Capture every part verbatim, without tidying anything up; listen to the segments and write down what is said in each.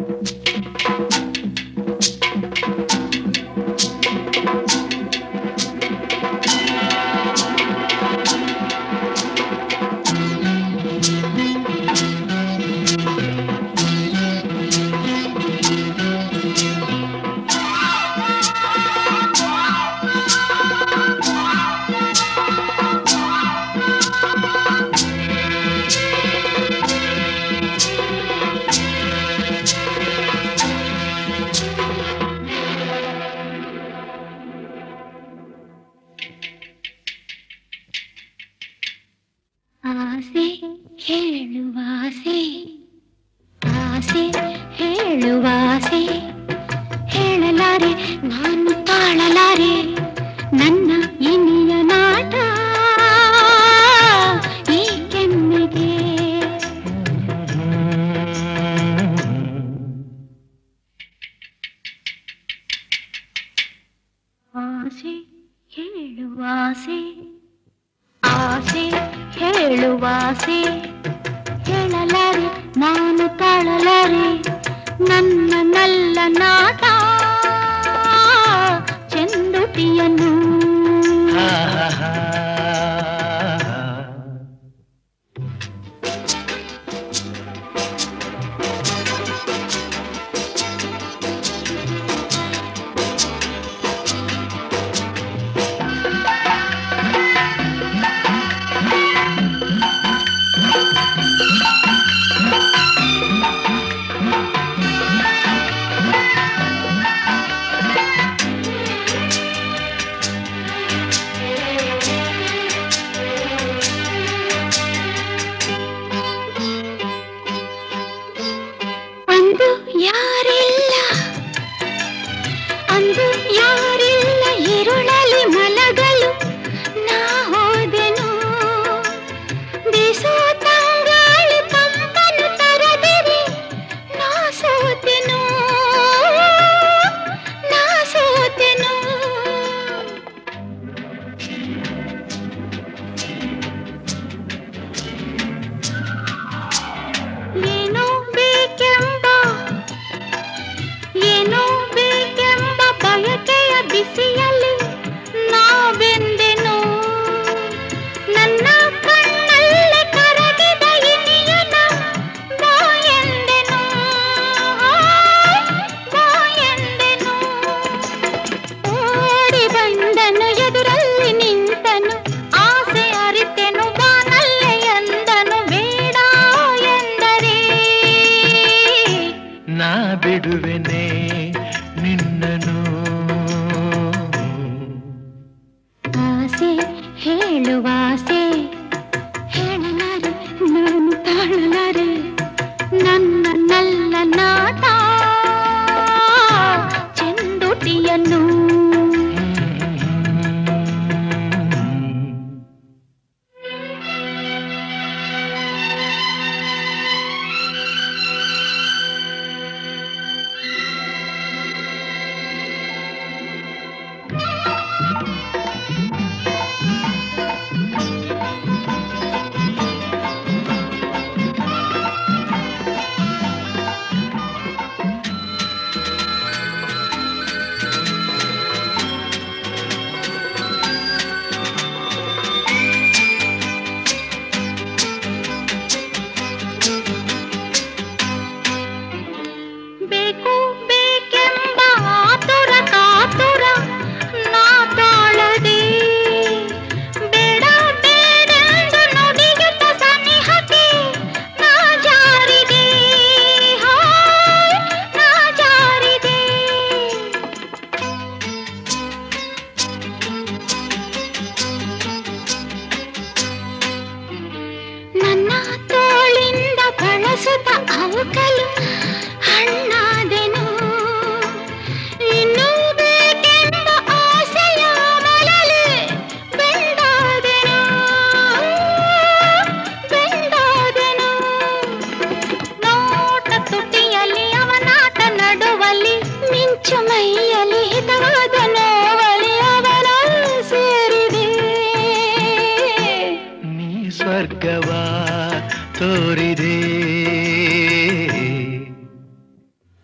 ಸ್ವರ್ಗವ ತೋರಿದೆ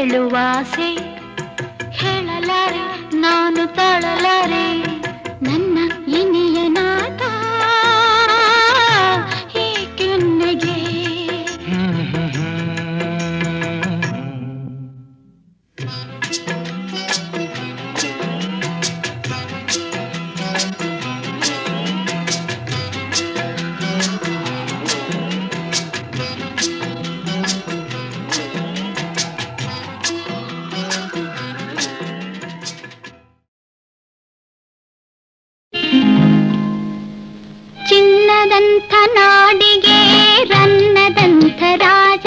ಕೇಳುವಾಸೆ ಹೇಳಲಾರೆ ನಾನು ತಾಳಲಾರೆ ನನ್ನ ಇನಿಯ ನಾಟ ಏಕೆನ್ನೆಗೆ ಚಿನ್ನದಂಥ ನಾಡಿಗೆ ರನ್ನದಂಥ ರಾಜ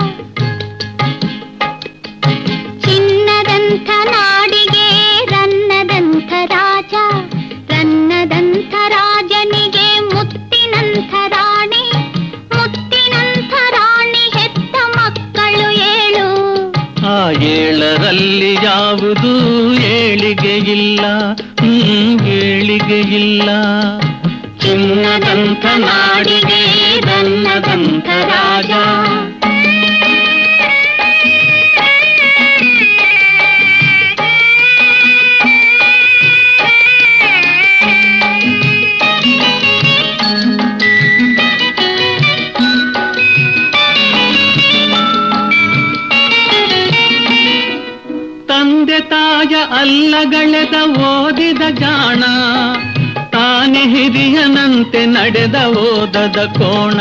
ಚಿನ್ನದಂಥ ನಾಡಿಗೆ ರನ್ನದಂಥ ರಾಜ ರನ್ನದಂಥ ರಾಜನಿಗೆ ಮುತ್ತಿನಂಥ ರಾಣಿ ಮುತ್ತಿನಂಥ ರಾಣಿ ಹೆತ್ತ ಮಕ್ಕಳು ಏಳು ಆ ಏಳರಲ್ಲಿ ಯಾವುದು ಏಳಿಗೆ ಇಲ್ಲ ಏಳಿಗೆ ಇಲ್ಲ ಚಿನ್ನದಂಥ ನಾಡಿಗೆ ರನ್ನದಂಥ ರಾಜ ತಂದೆ ತಾಯ ಅಲ್ಲಗಳೆದ ಓದಿದ ಜಾಣ ತಾನೆ ಹಿರಿಯನಂತೆ ನಡೆದ ಓದದ ಕೋಣ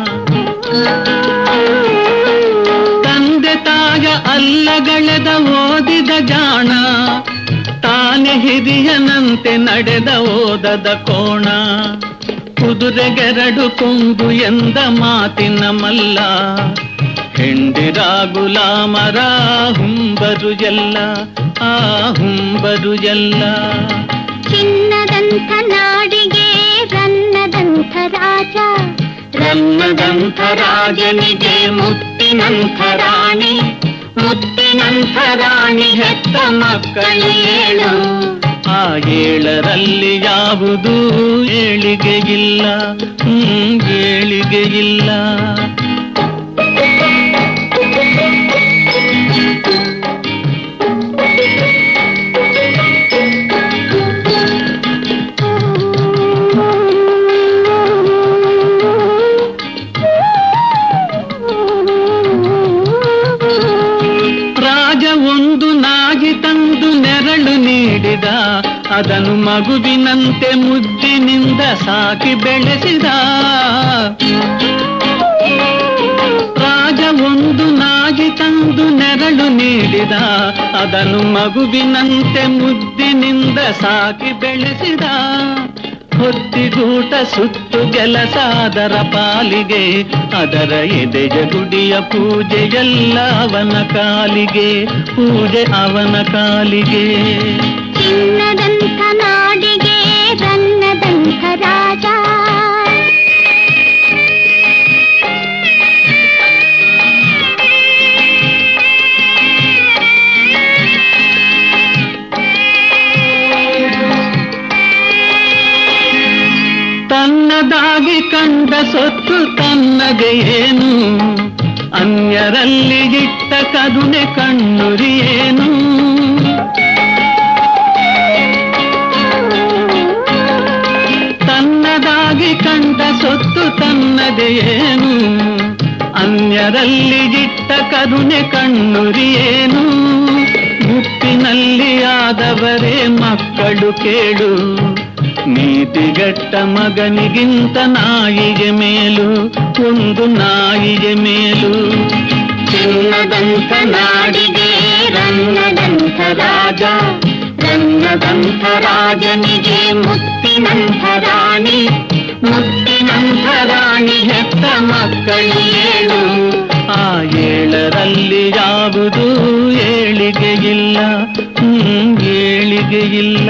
ತಂದೆ ತಾಯ ಅಲ್ಲಗಳೆದ ಓದಿದ ಜಾಣ ತಾನೆ ಹಿರಿಯನಂತೆ ನಡೆದ ಓದದ ಕೋಣ ಕುದುರೆಗೆರಡು ಕೊಂಬು ಎಂದ ಮಾತಿನ ಮಲ್ಲ ಹೆಂಡಿರ ಗುಲಾಮರ ಹುಂಬರು ಎಲ್ಲ ಆ ಹುಂಬರು ಎಲ್ಲ ಚಿನ್ನದಂಥ ನಾಡಿಗೆ ರನ್ನದಂಥ ರಾಜ ರನ್ನದಂಥ ರಾಜನಿಗೆ ಮುತ್ತಿನಂಥ ರಾಣಿ ಮುತ್ತಿನಂಥ ರಾಣಿ ಹೆತ್ತ ಮಕ್ಕಳು ಏಳು ಆ ಏಳರಲ್ಲಿ ಯಾವುದು ಏಳಿಗೆ ಇಲ್ಲ ಏಳಿಗೆ ಇಲ್ಲ ಅದನ್ನು ಮಗುವಿನಂತೆ ಮುದ್ದಿನಿಂದ ಸಾಕಿ ಬೆಳೆಸಿದ ರಾಜ ಒಂದು ನಾಗಿ ತಂದು ನೆರಳು ನೀಡಿದ ಅದನ್ನು ಮಗುವಿನಂತೆ ಮುದ್ದಿನಿಂದ ಸಾಕಿ ಬೆಳೆಸಿದ ಹೊತ್ತಿಗೂಟ ಸುತ್ತು ಕೆಲಸ ಅದರ ಪಾಲಿಗೆ ಅದರ ಎದೆಯ ಗುಡಿಯ ಪೂಜೆಯೆಲ್ಲ ಅವನ ಕಾಲಿಗೆ ಪೂಜೆ ಅವನ ಕಾಲಿಗೆ ಚಿನ್ನದಂಥ ನಾಡಿಗೆ ರನ್ನದಂಥ ರಾಜ ತನ್ನದಾಗಿ ಕಂಡ ಸೊತ್ತು ತನ್ನದೇ ಏನು ಅನ್ಯರಲ್ಲಿ ಇಟ್ಟ ಕರುಣೆ ಕಣ್ಣುರಿಯೇನು ತನ್ನದಾಗಿ ಕಂಡ ಸೊತ್ತು ತನ್ನದೇ ಏನು ಅನ್ಯರಲ್ಲಿ ಇಟ್ಟ ಕರುಣೆ ಕಣ್ಣುರಿಯೇನು ಮುಪ್ಪಿನಲ್ಲಿ ಆದವರೇ ಮಕ್ಕಳು ಕೇಳು ನೀತಿಗೆಟ್ಟ ಮಗನಿಗಿಂತ ನಾಯಿಗೆ ಮೇಲು ಒಂದು ನಾಯಿಗೆ ಮೇಲು ಚಿನ್ನದಂಥ ನಾಡಿಗೆ ರನ್ನದಂಥ ರಾಜ ರನ್ನದಂಥ ರಾಜನಿಗೆ ಮುತ್ತಿನಂಥ ರಾಣಿ ಮುತ್ತಿನಂಥ ರಾಣಿ ಹೆತ್ತ ಮಕ್ಕಳು ಏಳು ಆ ಏಳರಲ್ಲಿ ಯಾವುದು ಏಳಿಗೆ ಇಲ್ಲ ಏಳಿಗೆ ಇಲ್ಲ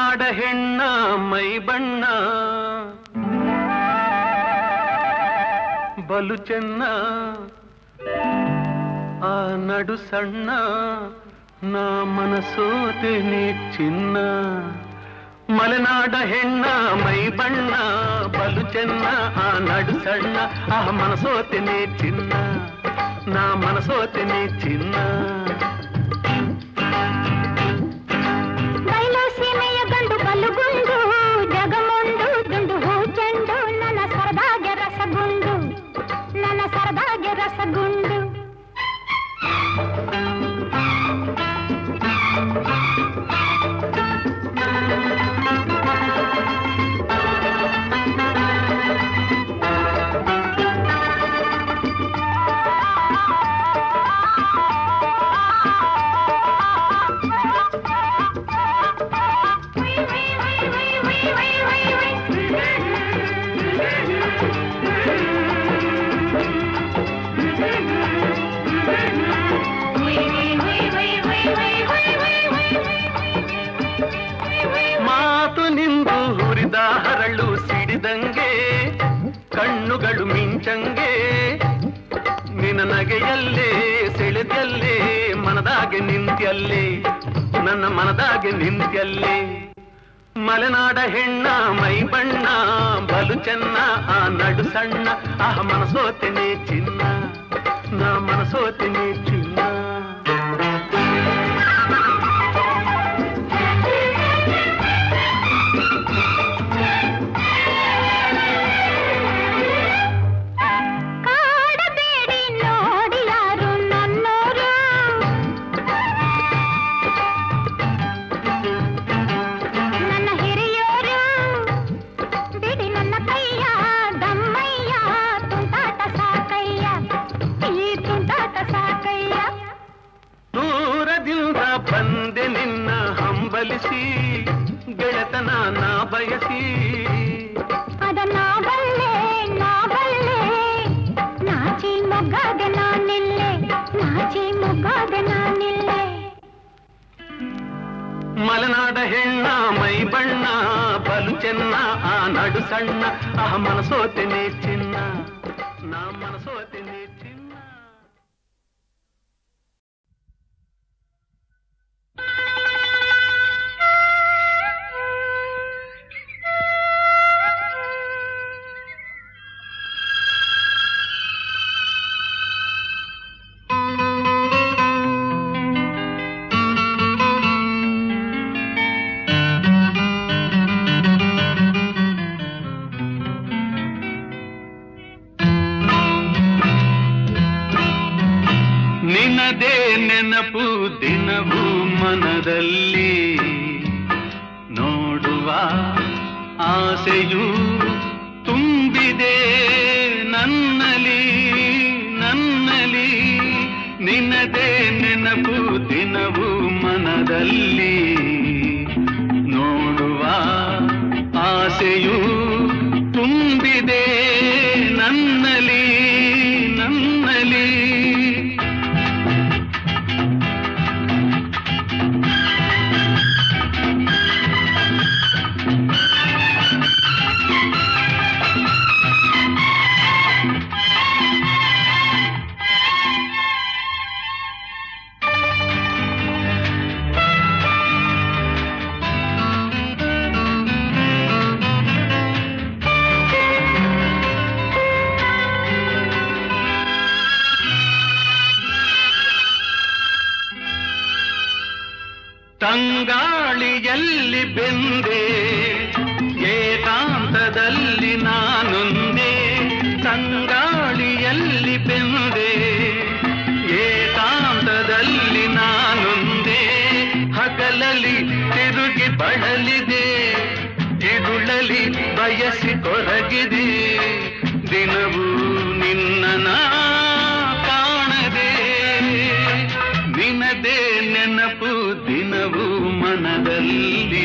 ಮಲೆನಾಡ ಹೆಣ್ಣ ಮೈ ಬಣ್ಣ ಬಲು ಚೆನ್ನ ಆ ನಡು ಸಣ್ಣ ನಾ ಮನಸೋತೇನೆ ಚಿನ್ನ ಮಲೆನಾಡ ಹೆಣ್ಣ ಮೈ ಬಣ್ಣ ಬಲು ಚೆನ್ನ ಆ ನಡು ಸಣ್ಣ ಆ ಮನಸೋತೇನೆ ಚಿನ್ನ ನಾ ಮನಸೋತೇನೆ ಚಿನ್ನ ಬಯಲು ಸೀಮೆಯ ಗಂಡು ಬಲುಗುಂಡು ಜಗಮೊಂದು ದುಂಡು ಹೂ ಚೆಂಡು ನನ್ನ ಸರದಾಗೆ ರಸಗುಂಡು ನನ್ನ ಸರದಾಗೆ ರಸಗುಂಡು ಮಾತು ನಿಂದು ಹುರಿದ ಹರಳು ಸಿಡಿದಂಗೆ ಕಣ್ಣುಗಳು ಮಿಂಚಂಗೆ ನಿನ್ನ ನಗೆಯಲ್ಲೇ ಸೆಳೆದಲ್ಲೇ ಮನದಾಗೆ ನಿಂತ್ಯಲ್ಲೇ ನನ್ನ ಮನದಾಗೆ ನಿಂತ್ಯಲ್ಲೇ ಮಲೆನಾಡ ಹೆಣ್ಣ ಮೈ ಬಣ್ಣ ಬಲು ಚೆನ್ನ ಆ ನಡು ಸಣ್ಣ ಆ ಮನಸೋತೇನೆ ಚಿನ್ನ ನಾ ಮನಸೋತೇನೆ ಚಿನ್ನ ಬಂದೆ ನಿನ್ನ ಹಂಬಲಿಸಿ ಗೆಳೆತನ ನಾ ಬಯಸಿ ಅದ ನಾ ಬಲ್ಲೆ ನಾ ಬಲ್ಲೆ ನಾಚಿ ಮೊಗ್ಗಾದೆ ನಾನಿಲ್ಲೆ ನಾಚಿ ಮೊಗ್ಗಾದೆ ನಾನಿಲ್ಲೆ ಮಲೆನಾಡ ಹೆಣ್ಣ ಮೈ ಬಣ್ಣ ಬಲು ಚೆನ್ನ ಆ ನಡು ಸಣ್ಣ ಆ ಮನಸೋತೇನೆ ಚಿನ್ನ ನಾ ಮನಸೋತೇನೆ ಚಿನ್ನ ನಿನ್ನದೇ ನೆನಪು ದಿನವೂ ಮನದಲ್ಲಿ ನೋಡುವ ಆಸೆಯು ತುಂಬಿದೆ ನನ್ನಲಿ ನನ್ನಲಿ ನಿನ್ನದೇ ನೆನಪು ದಿನವೂ ಮನದಲ್ಲಿ ನೋಡುವ ಆಸೆಯು ತುಂಬಿದೆ ನನ್ನಲಿ ನನ್ನಲಿ ತಂಗಾಳಿಯಲ್ಲಿ ಬೆಂದೆ ಏಕಾಂತದಲ್ಲಿ ನಾನೊಂದೇ ತಂಗಾಳಿಯಲ್ಲಿ ಬೆಂದೆ ಏಕಾಂತದಲ್ಲಿ ನಾನೊಂದೇ ಹಗಲಲ್ಲಿ ತಿರುಗಿ ಬಳಲಿದೆ ಇರುಳಲಿ ಬಯಸಿ ಕೊರಗಿದೆ ದಿನವೂ ನಿನ್ನ ಕಾಣದೆ ನಿನದೇ ನೆನಪು ದಿನವೂ ಮನದಲ್ಲಿ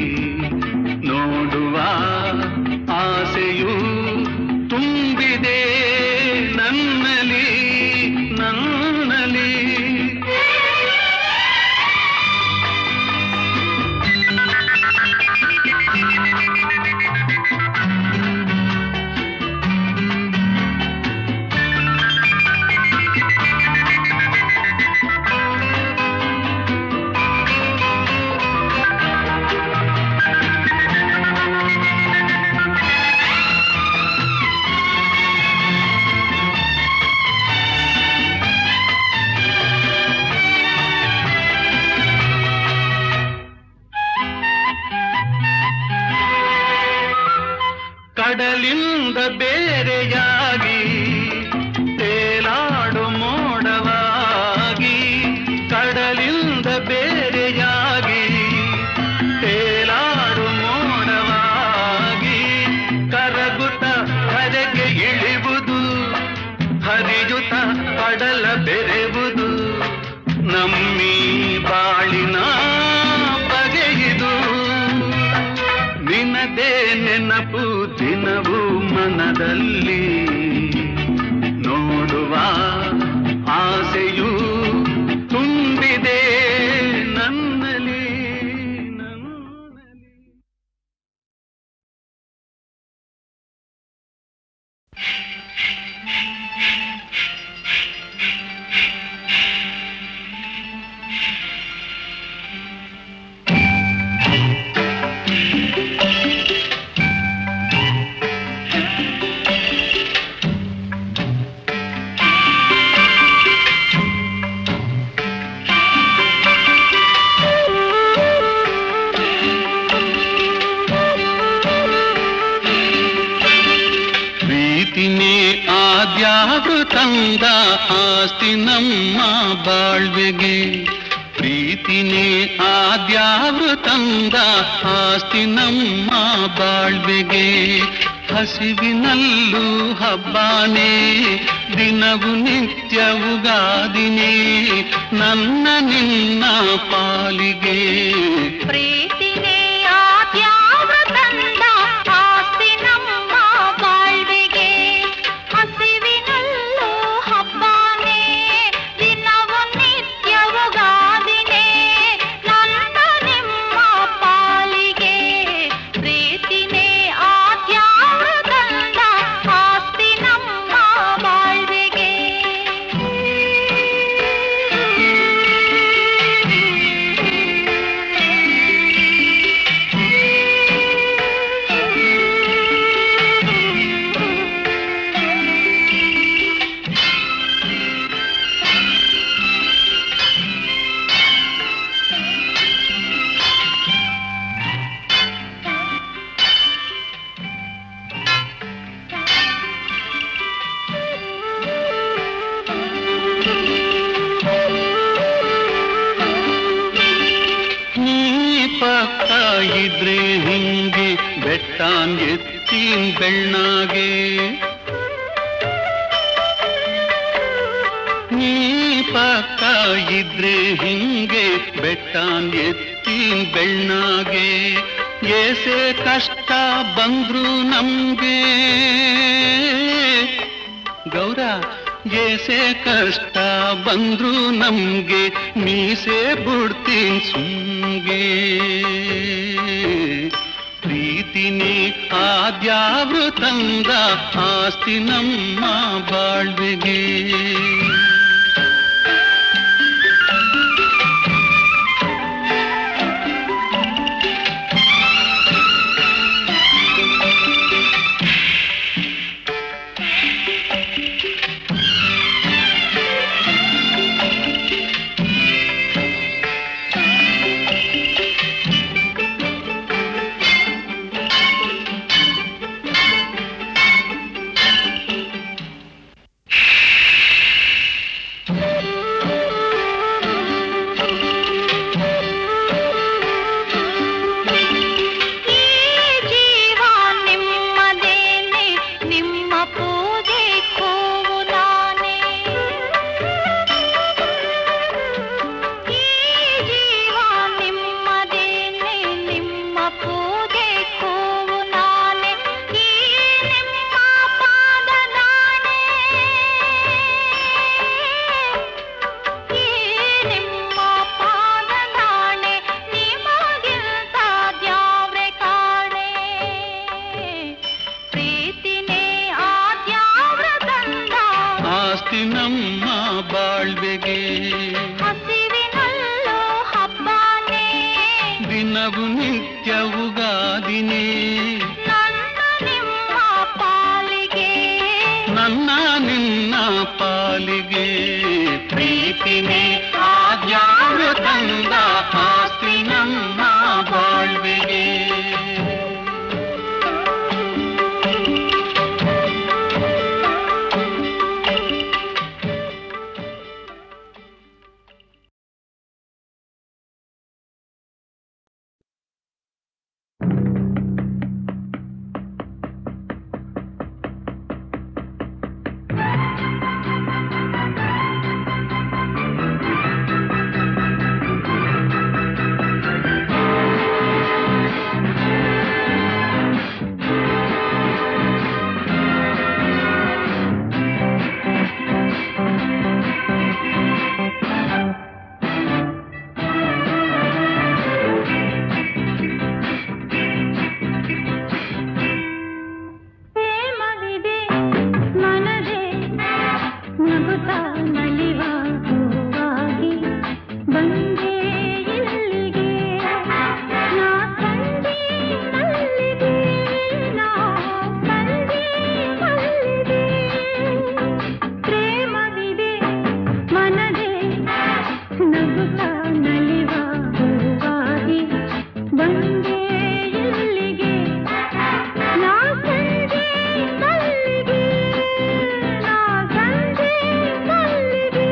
ನೋಡುವ ಆಸೆಯು ತುಂಬಿದೆ ನನ್ನಲಿ ನನ್ನಲಿ ಕಡಲಿಂದ ಬೇರೆಯಾಗಿ ತೇಲಾಡು ಮೋಡವಾಗಿ, ಕಡಲಿಂದ ಬೇರೆಯಾಗಿ ತೇಲಾಡು ಮೋಡವಾಗಿ, ಕರಗುತ್ತ ಕರೆಗೆ ಇಳಿವುದು, ಹರಿಯುತ್ತ ಕಡಲ ಬೆರೆವುದು, ನಮ್ಮಿ ಬಾಳಿನ ಬಗೆಯಿದು. ನಿನದೇ ನೆನಪು ದಿನವೂ ಮನದಲ್ಲಿ, ನೋಡುವ ಆಸೆಯೂ ತುಂಬಿದೆ ನನ್ನಲ್ಲಿ ನನ್ನಲ್ಲಿ. ಆದ್ಯಾರು ತಂದ ಆಸ್ತಿ ನಮ್ಮ ಬಾಳ್ವೆಗೆ, ಪ್ರೀತಿನೇ ಆದ್ಯಾರು ತಂದ ಆಸ್ತಿ ನಮ್ಮ ಬಾಳ್ವೆಗೆ. ಹಸಿವಿನಲ್ಲೂ ಹಬ್ಬಾನೇ, ದಿನವು ನಿತ್ಯವುಗಾದಿನೇ, ನನ್ನ ನಿನ್ನ ಪಾಲಿಗೆ. ಪ್ರೀತಿನೇ ಆದ್ಯಾರು ತಂದ ಆಸ್ತಿ ನಮ್ಮ ಬಾಳ್ವೆಗೆ, ಹಸಿವಿನಲ್ಲೂ ಹಬ್ಬಾನೇ, ದಿನವು ನಿತ್ಯವುಗಾದಿನೇ, ನನ್ನ ನಿಮ್ಮ ಪಾಲಿಗೆ. ಪ್ರೀತಿನೇ ಆದ್ಯಾರು ತಂದ ಆಸ್ತಿ ನಮ್ಮ ಬಾಳ್ವೆಗೆ. ಪಕ್ಕ ಇದ್ರೆ ಹಿಂಗೆ ಬೆಟ್ಟಾನ್ ಎತ್ತೀನ್ ಬೆಣ್ಣಾಗೆ, ನೀ ಪಕ್ಕ ಇದ್ರೆ ಹಿಂಗೆ ಬೆಟ್ಟಾನ್ ಎತ್ತೀನ್ ಬೆಣ್ಣಾಗೆ. ಏಸೆ ಕಷ್ಟ ಬಂದ್ರು ನಮ್ಗೆ ಗೌರ, ಏಸೆ ಕಷ್ಟ ಬಂದ್ರು ನಮ್ಗೆ, ಮೀಸೆ ಬಿಡ್ತೀನ್ ಸುಮ್ಗೆ. ಪ್ರೀತಿನೇ ಆದ್ಯಾವ್ರು ತಂದ ಆಸ್ತಿ ನಮ್ಮ ಬಾಳ್ವೆಗೆ. ನಮ್ಮ ಬಾಳ್ವೆಗೆ ಹಸಿವಿನಲ್ಲೂ ಹಬ್ಬಾನೇ, ದಿನವು ನಿತ್ಯವುಗಾದಿನೇ, ನನ್ನ ನಿಮ್ಮ ಪಾಲಿಗೆ, ನನ್ನ ನಿನ್ನ ಪಾಲಿಗೆ. ಪ್ರೀತಿನೇ ಆದ್ಯಾರು ತಂದ ಆಸ್ತಿ ನಮ್ಮ ಬಾಳ್ವೆಗೆ. ನಗುತ್ತಾ ನಲಿವ ಹೂವಾಗಿ ಬಂದೆ ಇಲ್ಲಿಗೆ ನಾ ಕಂಡೆ ಮಲ್ಲಿಗೆ ನಾ ಕಂಡೆ ಮಲ್ಲಿಗೆ ಪ್ರೇಮವಿದೆ ಮನದೇ ನಗುತ್ತಾ ನಲಿವ ಹೂವಾಗಿ ಬಂದೆ ಇಲ್ಲಿಗೆ ನಾ ಕಂಡೆ ಮಲ್ಲಿಗೆ ನಾ ಕಂಡೆ ಮಲ್ಲಿಗೆ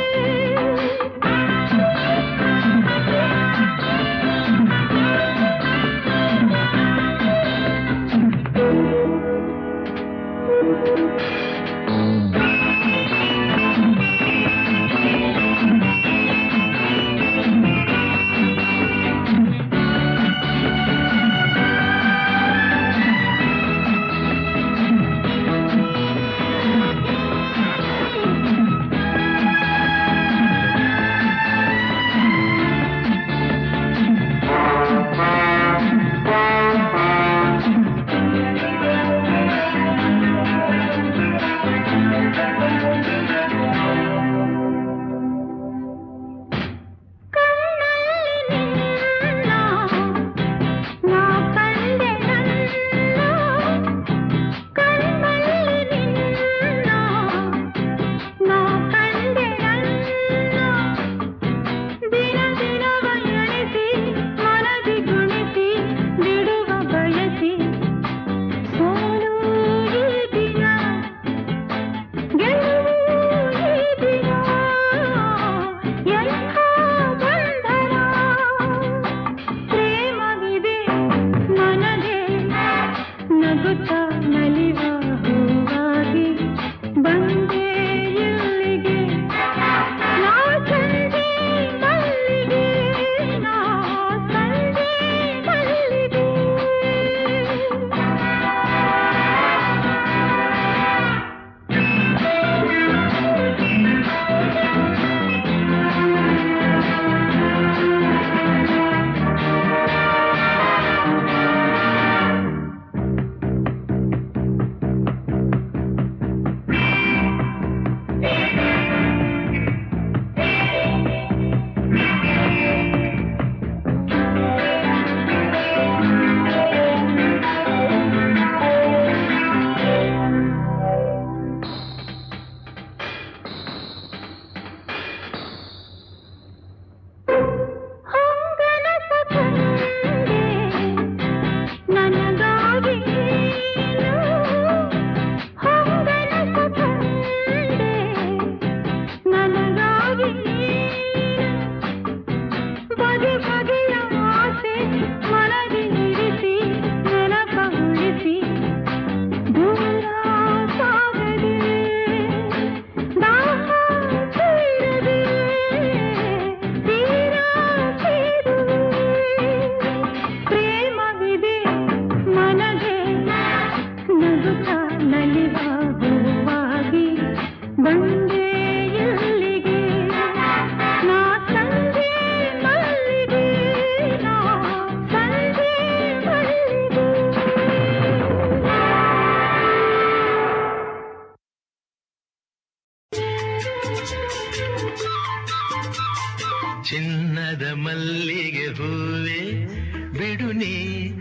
ಚಿನ್ನದ ಮಲ್ಲಿಗೆ ಹೂವೆ ಬಿಡು ನೀ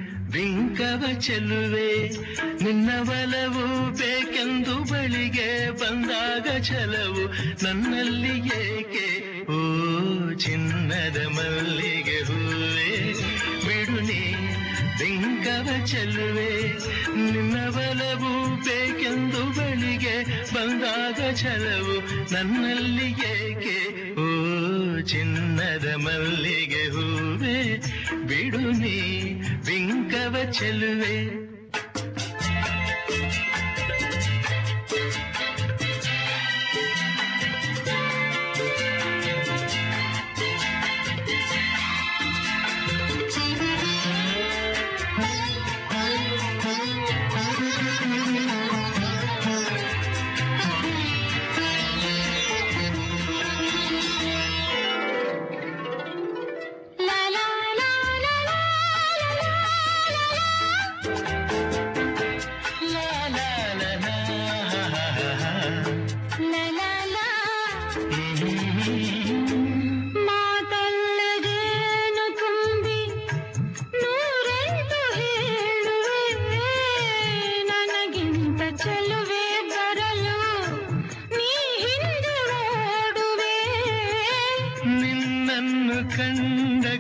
ಬಿಂಕವ ಚೆಲುವೆ ನಿನ್ನ ಬಲವು ಬೇಕೆಂದು ಬಳಿಗೆ ಬಂದಾಗ ಛಲವು ನನ್ನಲ್ಲಿ ಏಕೆ ಓ ಚಿನ್ನದ ಮಲ್ಲಿಗೆ ಹೂವೆ ಬಿಡು ನೀ ಬಿಂಕವ ಚೆಲುವೆ ನಿನ್ನ ಬಲವು ಬೇಕೆಂದು ಬಳಿಗೆ ಬಂದಾಗ ಛಲವು ನನ್ನಲ್ಲಿ ಏಕೆ ಓ ಚಿನ್ನದ ಮಲ್ಲಿಗೆ ಹೂವೆ ಬಿಡು ನೀ ಬಿಂಕವ ಚೆಲುವೆ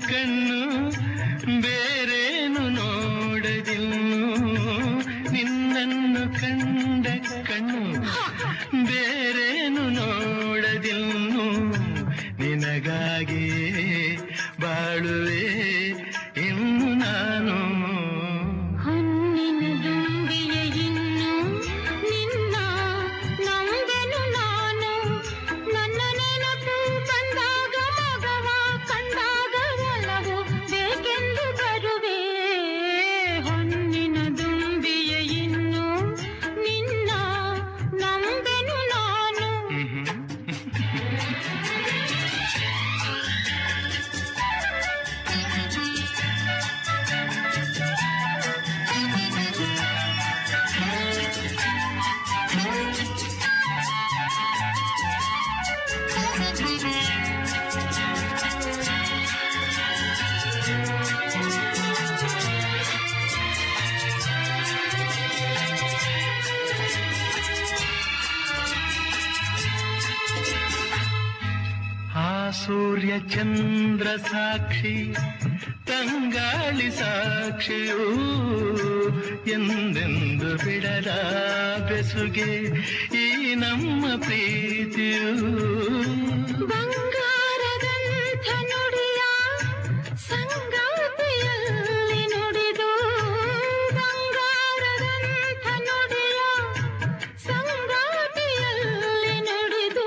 ಕಣ್ಣು ಬೇರೇನು ನೋಡದಿನ್ನು ನಿನ್ನನ್ನು ಕಂಡ ಕಣ್ಣು ಬೇರೇನು ನೋಡದಿನ್ನು ನಿನಗಾಗಿ ಬಾಳುವೆ ಇನ್ನು ನಾನು ಸೂರ್ಯ ಚಂದ್ರ ಸಾಕ್ಷಿ ತಂಗಾಳಿ ಸಾಕ್ಷಿಯೂ ಎಂದೆಂದು ಬಿಡದ ಬೆಸುಗೆ ಈ ನಮ್ಮ ಪ್ರೀತಿಯೂ ಬಂಗಾರದಂಥ ನುಡಿಯ ಸಂಗಾತಿಯಲ್ಲಿ ನುಡಿದು ಬಂಗಾರದಂಥ ನುಡಿಯ ಸಂಗಾತಿಯಲ್ಲಿ ನುಡಿದು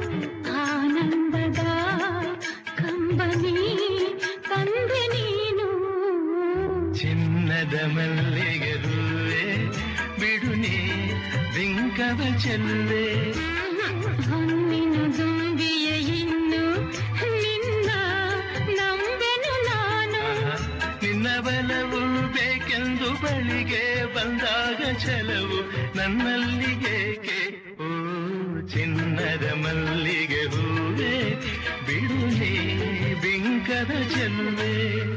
ಆನಂದದ ಕಂಬನಿ ತಂದೆ ನೀನು ಚಿನ್ನದ ಮಲ್ಲಿಗೆ ಹೂವೆ ಬಿಡು ನೀ ಬಿಂಕವ ಚೆಲ್ಲುವೆ ಹೊನ್ನಿನ ದುಂಬಿಯ ಇನ್ನು ನಿನ್ನ ನಂಬೆನು ನಾನು ನಿನ್ನ ಬಲವು ಬೇಕೆಂದು ಬಳಿಗೆ ಬಂದಾಗ ಛಲವು ನನ್ನಲ್ಲಿ ಏಕೆ ಓ ಚಿನ್ನದ ಮಲ್ಲಿಗೆ ಹೂವೆ ಬಿಡು ನೀ ಬಿಂಕದ ಚೆಲ್ಲುವೆ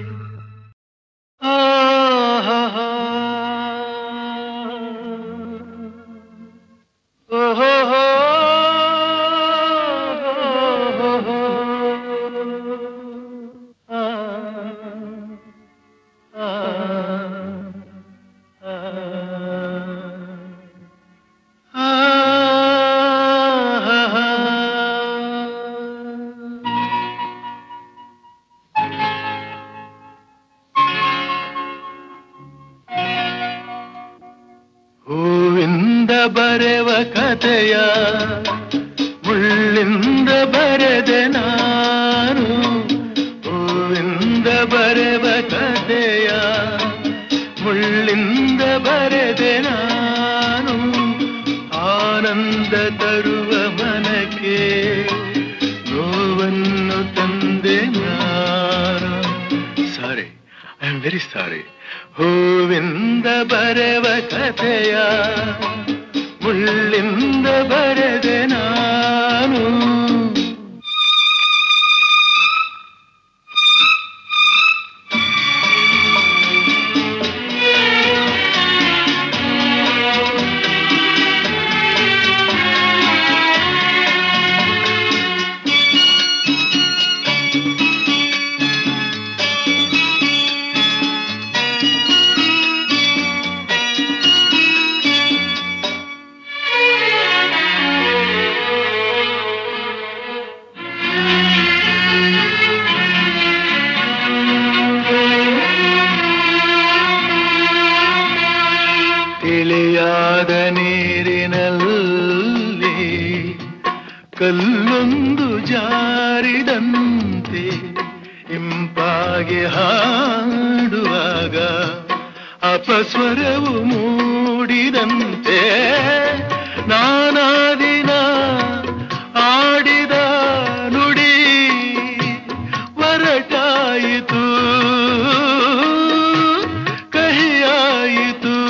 ಬರೆವ ಕಥೆಯ ಮುಳ್ಳಿಂದ ಬರೆದೆ ನಾನು ಹೂವಿಂದ ಬರೆವ ಕಥೆಯ ಮುಳ್ಳಿಂದ ಬರೆದೆ ನಾನು ಆನಂದ ತರುವ ಮನಕ್ಕೆ ನೋವನ್ನು ತಂದೆ ನಾನು sorry I am very sorry ಹೂವಿಂದ ಬರೆವ ಕಥೆಯ ಮುಳ್ಳಿಂದ ಬರೆದೆ ನಾನು ತಿಳಿಯಾದ ನೀರಿನಲ್ಲಿ ಕಲ್ಲೊಂದು ಜಾರಿದಂತೆ ಇಂಪಾಗಿ ಹಾಡುವಾಗ ಅಪಸ್ವರವು ಮೂಡಿದಂತೆ ನಾನಾದಿನ ಆಡಿದ ನುಡಿ ಹೊರಟಾಯಿತು ಕಹಿಯಾಯಿತು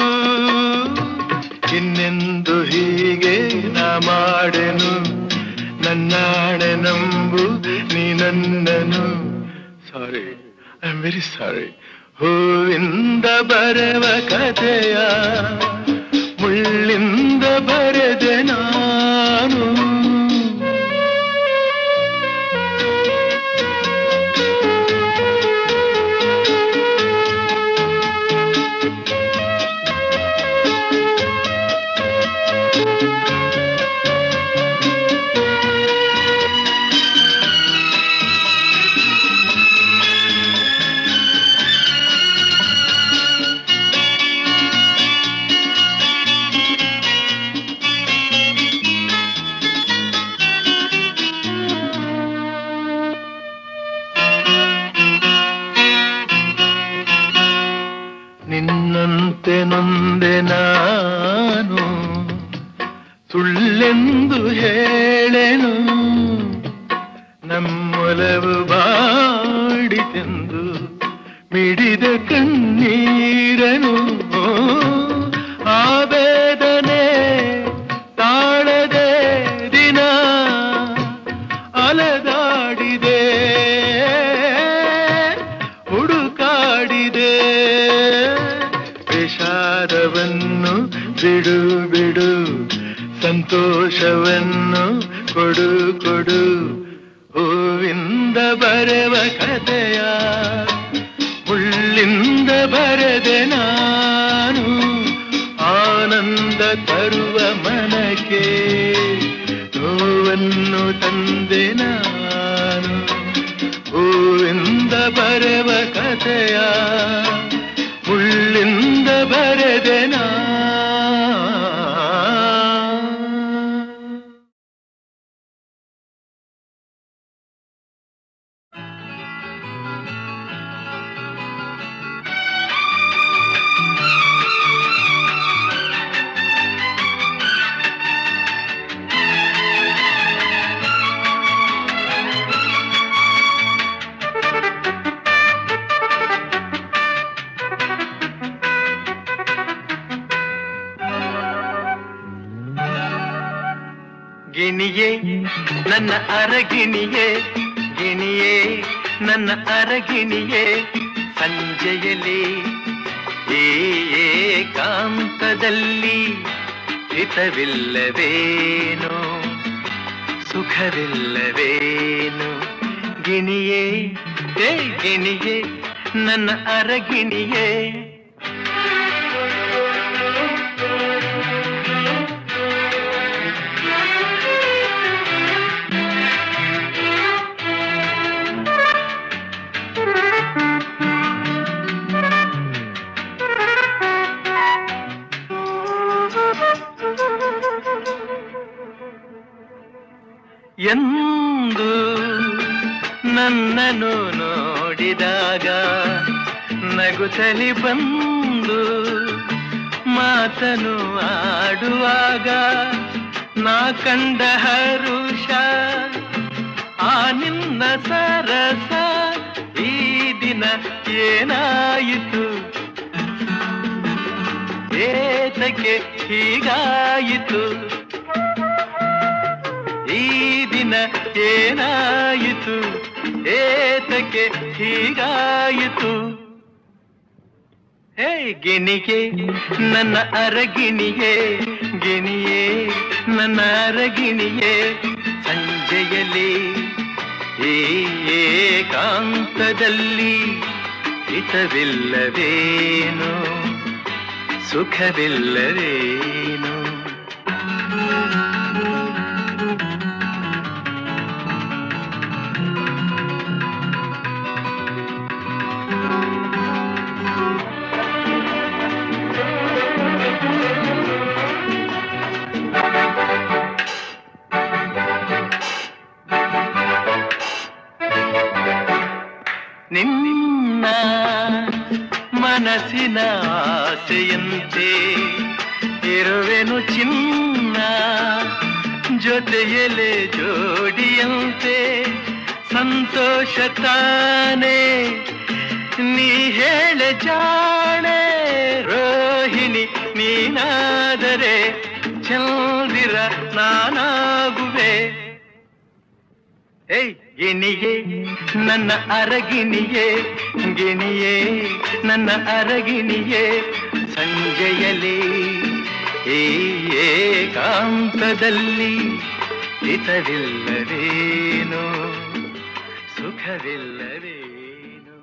ಇನ್ನೆಂದು ಹೀಗೆ ನಾ ಮಾಡೆನು ನನ್ನಾಣೆ ನಂಬು ನೀ ನನ್ನನು sorry I am very sorry ಹೂವಿಂದ ಬರೆವ ಕಥೆಯ ಮುಳ್ಳಿಂದ ಬರೆದೆ ನಾನು ನಿನ್ನಂತೆ ನೊಂದೆ ನಾನು ಸುಳ್ಳೆಂದು ಹೇಳೆನು ನಮ್ಮೊಲವು ಬಾಡಿತೆಂದು ಮಿಡಿದ ಕಣ್ಣೀರನು ಆ ವೇದನೆ ತಾಳದೆ ದಿನ ಅಲೆದಾಡಿದೆ ಹುಡುಕಾಡಿದೆ ವಿಷಾದವನ್ನು ಬಿಡು ಬಿಡು ಸಂತೋಷವನ್ನು ಕೊಡು ಕೊಡು ಹೂವಿಂದ ಬರೆವ ಕಥೆಯ ಮುಳ್ಳಿಂದ ಬರೆದೆ ನಾನು ಆನಂದ ತರುವ ಮನಕ್ಕೆ ನೋವನ್ನು ತಂದೆ ನಾನು ಹೂವಿಂದ ಬರೆವ ಕಥೆಯ ಮುಳ್ಳಿಂದ ಬರೆದೆ ನಾ ಗಿಣಿಯೇ ನನ್ನ ಅರಗಿಣಿಯೇ ಗಿಣಿಯೇ ನನ್ನ ಅರಗಿಣಿಯೇ ಸಂಜೆಯಲ್ಲಿ ಈ ಏಕಾಂತದಲ್ಲಿ ಹಿತವಿಲ್ಲವೇನೋ ಸುಖವಿಲ್ಲವೇನೋ ಗಿಣಿಯೇ ಹೇ ಗಿಣಿಯೇ ನನ್ನ ಅರಗಿಣಿಯೇ ಎಂದು ನನ್ನನ್ನು ನೋಡಿದಾಗ ನಗುತ್ತಲಿ ಬಂದು ಮಾತನು ಆಡುವಾಗ ನಾ ಕಂಡ ಹರುಷ ಆ ನಿನ್ನ ಸರಸ ಈ ದಿನ ಏನಾಯಿತು ಏತಕ್ಕೆ ಹೀಗಾಯಿತು ಈ ದಿನ ಏನಾಯಿತು ಏತಕ್ಕೆ ಹೀಗಾಯಿತು ಹೇ ಗಿಣಿಗೆ ನನ್ನ ಅರಗಿಣಿಯೇ ಗಿಣಿಯೇ ನನ್ನ ಅರಗಿಣಿಯೇ ಸಂಜೆಯಲ್ಲಿ ಈ ಏಕಾಂತದಲ್ಲಿ ಹಿತವಿಲ್ಲವೇನೋ ಸುಖವಿಲ್ಲವೇನೋ ನಿನ್ನ ಮನಸ್ಸಿನ ಆಸೆಯಂತೆ ಇರುವೆನು ಚಿನ್ನ ಜೊತೆಯಲೆ ಜೋಡಿಯಂತೆ ಸಂತೋಷ ತಾನೆ ನೀ ಹೇಳ ಜಾಣೆ ರೋಹಿಣಿ ನೀನಾದರೆ ಚಂದಿರ ನಾನಾಗುವೆ ಏಯ್ ಗಿಣಿಯೇ ನನ್ನ ಅರಗಿಣಿಯೇ ಗಿಣಿಯೇ ನನ್ನ ಅರಗಿಣಿಯೇ ಸಂಜೆಯಲ್ಲಿ ಈ ಏಕಾಂತದಲ್ಲಿ ಹಿತವಿಲ್ಲವೇನೋ ಸುಖವಿಲ್ಲವೇನೋ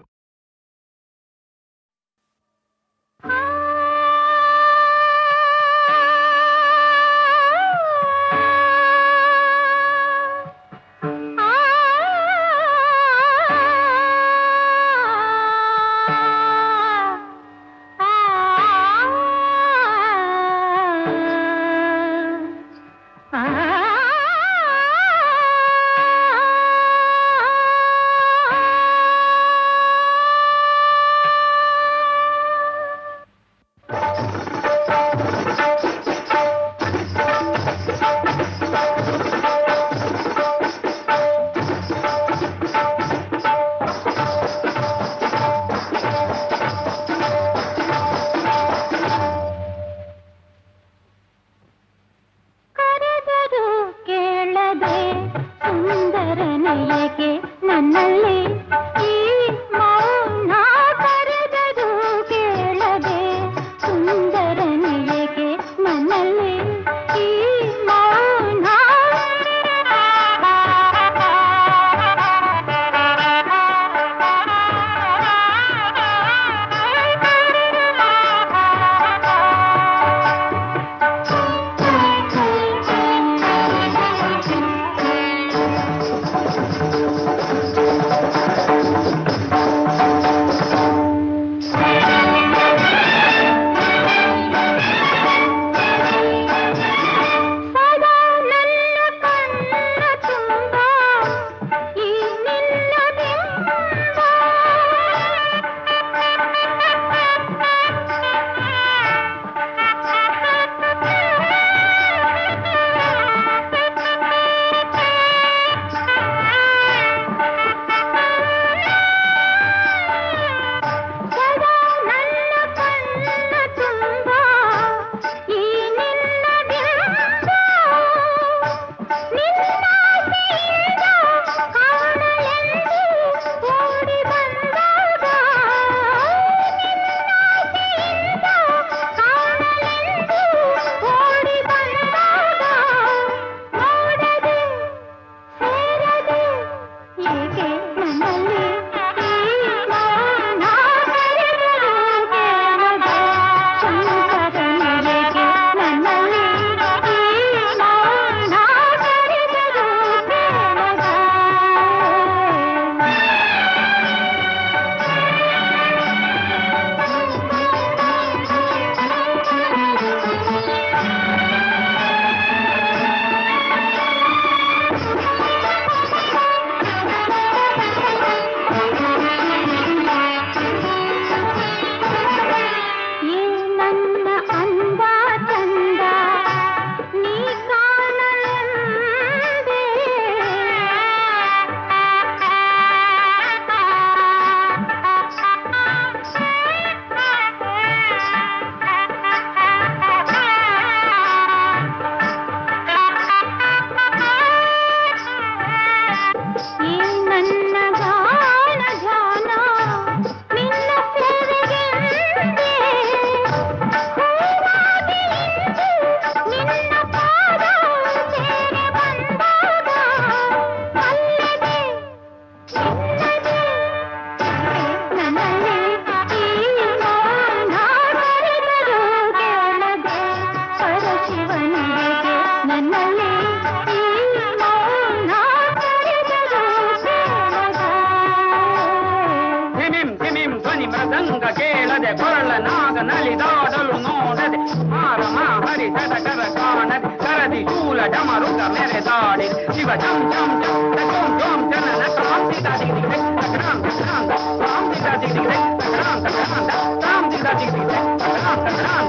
ಮೇಲೆ ಕೊರಳ ನಾಗ ನಲಿದಾಡಲು ನೋಡದೆ ಮಾರಮ ಹರಿ ಸಡಗರ ಕಾಣದೆ ಕರದಿ ಶೂಲ ಡಮರುಗ ಮೆರೆದಾಡಿ ಶಿವ ಜಂ ಜಂ ಜಂ ಜಂ ಜಂ ಜನ ತಾಂ ದಿದ ದಿಗಿದೆ ತಕ್ರಾಂ ತಕ್ರಾಂ ತಾಂ ದಿದ ದಿಗಿದೆ ತಕ್ರಾಂ ತಕ್ರಾಂ ತಾಂ ದಿದ ದಿಗಿದೆ ತಕ್ರಾಂ ತಕ್ರಾಂ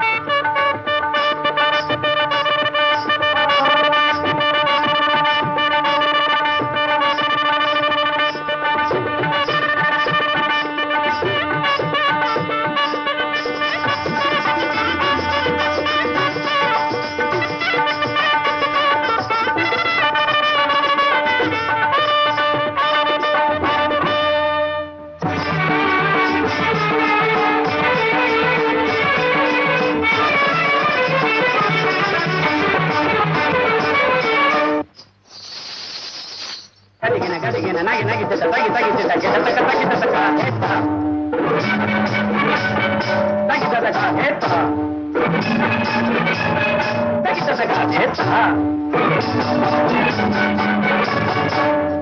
nagi nagi tata tagi tagi tata tagi tata tagi tata ka heta tagi tata ka heta tagi tata ka heta